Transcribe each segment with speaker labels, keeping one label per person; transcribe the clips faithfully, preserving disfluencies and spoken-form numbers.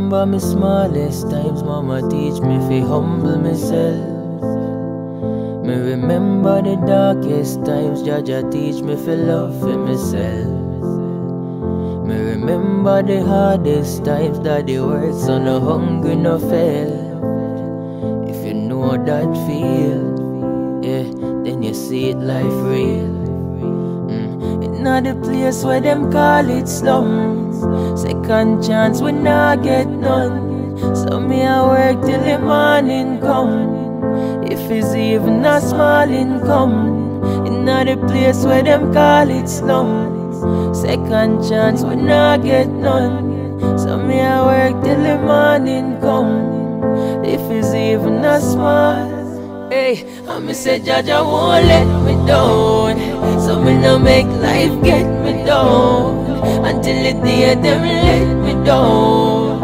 Speaker 1: remember my smallest times, mama teach me fi humble myself. Me remember the darkest times, Jaja teach me fi love for myself. Me remember the hardest times, that the work so no hungry no fail. If you know that feel, yeah, then you see it life real. Mm. It's not the place where them call it slums. Second chance we not get none. So me I work till the morning come. If it's even a small income, it's not the place where them call it slums. Second chance we not get none. So me I work till the morning come. If it's even a small. Hey, I me say Jaja won't let me down. So me no make life get me down. Until the day them let me down.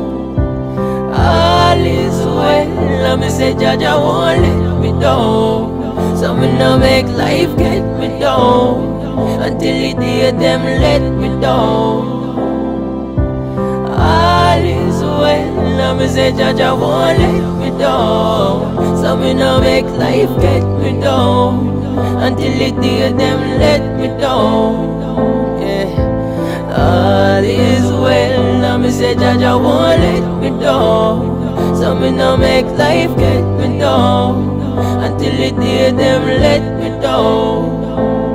Speaker 1: All is well. I me say Jaja won't let me down. So me no make life get me down. Until the day them let me down. All is well. I me say Jaja won't let me down. So me no make life get me down. Until the day them let me down. Yeah. All is well. I me say Jaja won't let me down. So me no make life get me down. Until the day them let me down.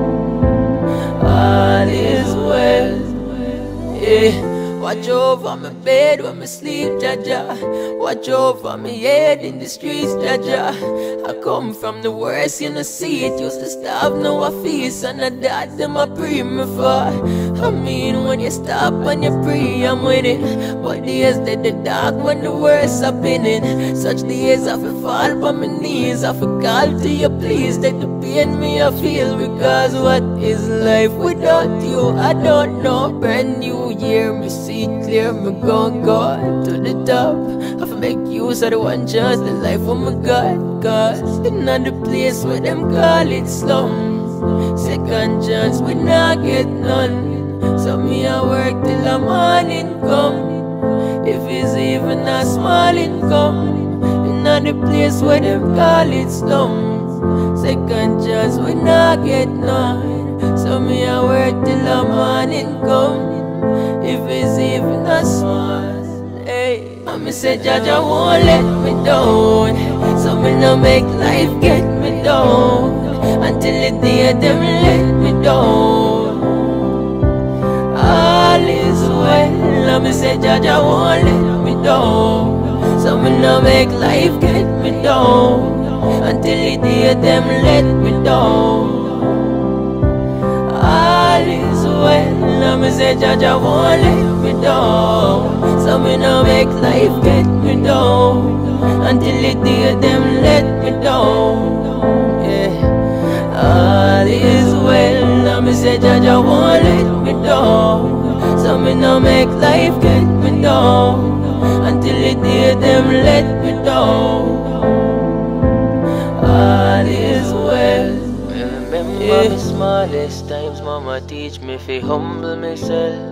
Speaker 1: All is well. Yeah. Watch over my bed when I sleep, Jaja. Watch over my head in the streets, Jaja. I come from the worst, you know, see it. Used to starve, now I feast, and I died, them I pray me for. I mean, when you stop and you pray, I'm winning. But days that the dark when the worst happening. Such days I feel fall on my knees. I feel call to you, please. Take the pain me I feel. Because what is life without you? I don't know. Brand new year, me see clear, me gon' go to the top. I feel make use of the one chance, the life of my God. Cause it's not the place where them call it slums. Second chance, we not get none. So me I work till the morning come. If it's even a small income, it's not the place where them call it slums. Second chance, we not get none. So me I work till the morning come. If it's even a small, hey, I me say Jaja won't let me down. So me no make life get me down. Until the day them let me down. All is well. I me say Jaja won't let me down. So me no make life get me down. Until the day them let me down. All is well. I me say Jaja won't let me down. So me no make life get me down. Until the day them let me down. Yeah. All is well. I me say Jaja won't let me down. So me no make life get me down. Until the day them let me down. All is well. Remember yeah. The smallest times, mama teach me fi humble myself.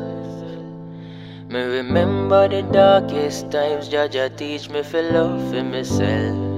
Speaker 1: Me remember the darkest times, Jaja teach me fi love for myself.